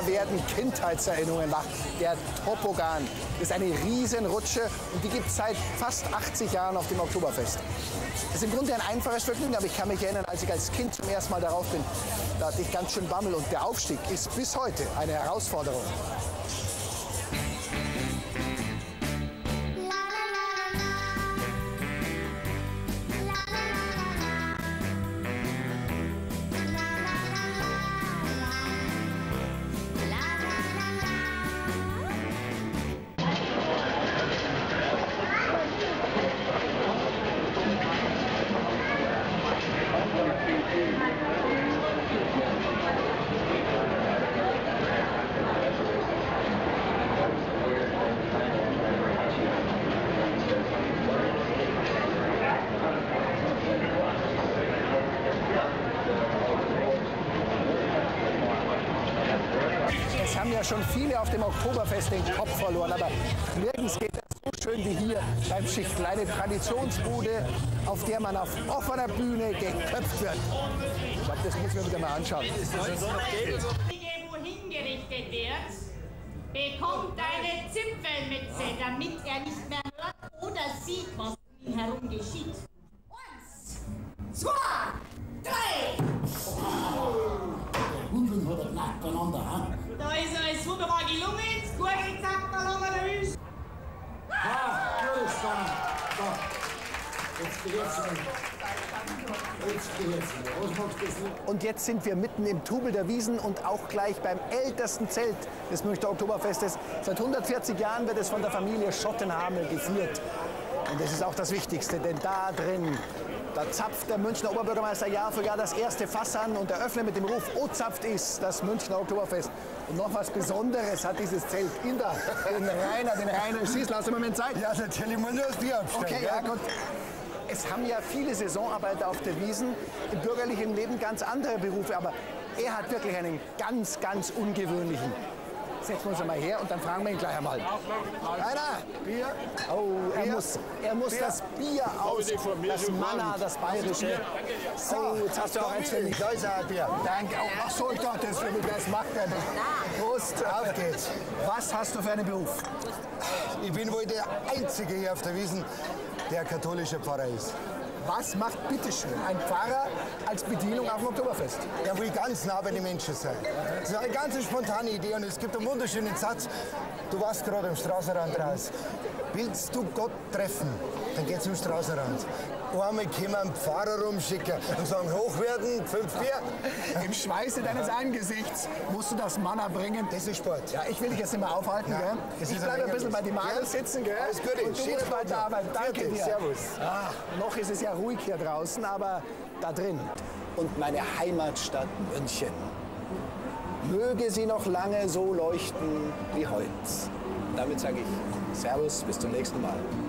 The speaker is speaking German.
werden Kindheitserinnerungen wach. Der Toboggan ist eine Riesenrutsche und die gibt es seit fast 80 Jahren auf dem Oktoberfest. Das ist im Grunde ein einfaches Vergnügen, aber ich kann mich erinnern, als ich als Kind zum ersten Mal darauf bin, da hatte ich ganz schön Bammel und der Aufstieg ist bis heute eine Herausforderung. Es haben ja schon viele auf dem Oktoberfest den Kopf verloren, aber nirgends geht es so schön wie hier beim Schichtl. Eine Traditionsbude, auf der man auf offener Bühne geköpft wird. Ich glaube, das muss man wieder mal anschauen. Wohin gerichtet wird, bekommt eine Zipfelmütze, damit er nicht mehr hört oder sieht, was um ihn herum geschieht. 1, 2, 3! Hundeln hat er knapp beieinander, ha? Da ist alles wunderbar gelungen, gut gesagt, da lang der ist. Gut ist spannend. So, jetzt geht's wieder. Und jetzt sind wir mitten im Trubel der Wiesn und auch gleich beim ältesten Zelt des Münchner Oktoberfestes. Seit 140 Jahren wird es von der Familie Schottenhamel geführt. Und das ist auch das Wichtigste, denn da drin, da zapft der Münchner Oberbürgermeister Jahr für Jahr das erste Fass an und eröffnet mit dem Ruf: O zapft ist das Münchner Oktoberfest. Und noch was Besonderes hat dieses Zelt in der, den Rainer Schießl. Hast du einen Moment Zeit? Ja, natürlich muss nur das Bier abstellen. Okay, ja gut. Es haben ja viele Saisonarbeiter auf der Wiesn im bürgerlichen Leben ganz andere Berufe, aber er hat wirklich einen ganz, ganz ungewöhnlichen. Setzen wir uns einmal her und dann fragen wir ihn gleich einmal. Rainer! Bier? Oh, er muss Bier. das Bier aus, das Manna, das Bayerische. So, jetzt hast du auch eins für mich. Da ist auch ein Bier. Danke. Oh, ach so, ich dachte, das für mich, das macht er nicht. Prost, auf geht's. Was hast du für einen Beruf? Ich bin wohl der Einzige hier auf der Wiesn, der katholischer Pfarrer ist. Was macht bitteschön ein Pfarrer als Bedienung auf dem Oktoberfest? Er will ganz nah bei den Menschen sein. Das ist eine ganz spontane Idee und es gibt einen wunderschönen Satz. Du warst gerade am Straßenrand raus. Willst du Gott treffen, dann geht's zum Straßenrand. Einmal können wir einen Pfarrer rumschicken und sagen, hochwerden, 5 Bier. Im Schweiße deines Angesichts musst du das Manna bringen. Das ist Sport. Ja, ich will dich jetzt nicht mehr aufhalten, Ja, gell? das Ich ist bleibe ein ein bisschen bei den Madel Ja, sitzen, gell? alles Gute. Und du Schönen musst weiter Tag noch. arbeiten. Danke Vierte, dir. servus. Ah, noch ist es ja ruhig hier draußen, aber da drin. Und meine Heimatstadt München. Möge sie noch lange so leuchten wie heute. Damit sage ich Servus, bis zum nächsten Mal.